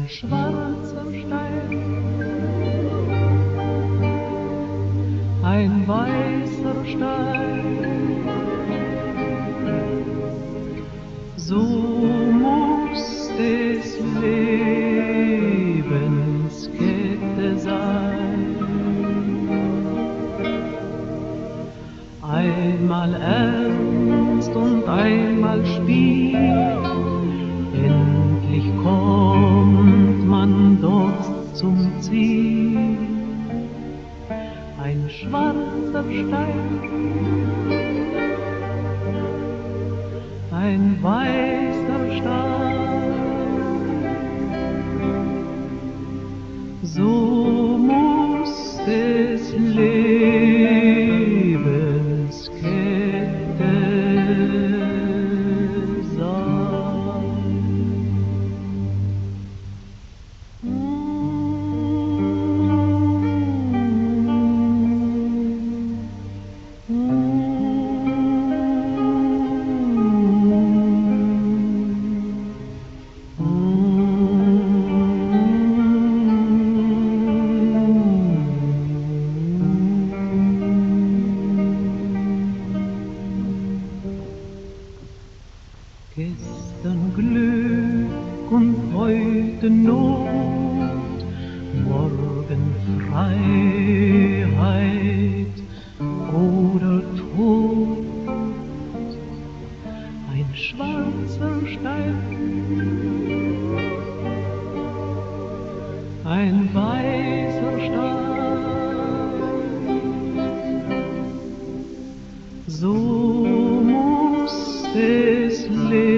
ein schwarzer Stein, ein weißer Stein. So muss des Lebens Kette sein. Einmal ernst und einmal Spiel, endlich kommt man doch zum Ziel. Ein schwarzer Stein, ein weißer Stein, so muss des Lebens Kette sein. Gestern Glück und heute Not, morgen Freiheit oder Tod. Ein schwarzer Stein, ein weißer Stein, so muss es leben.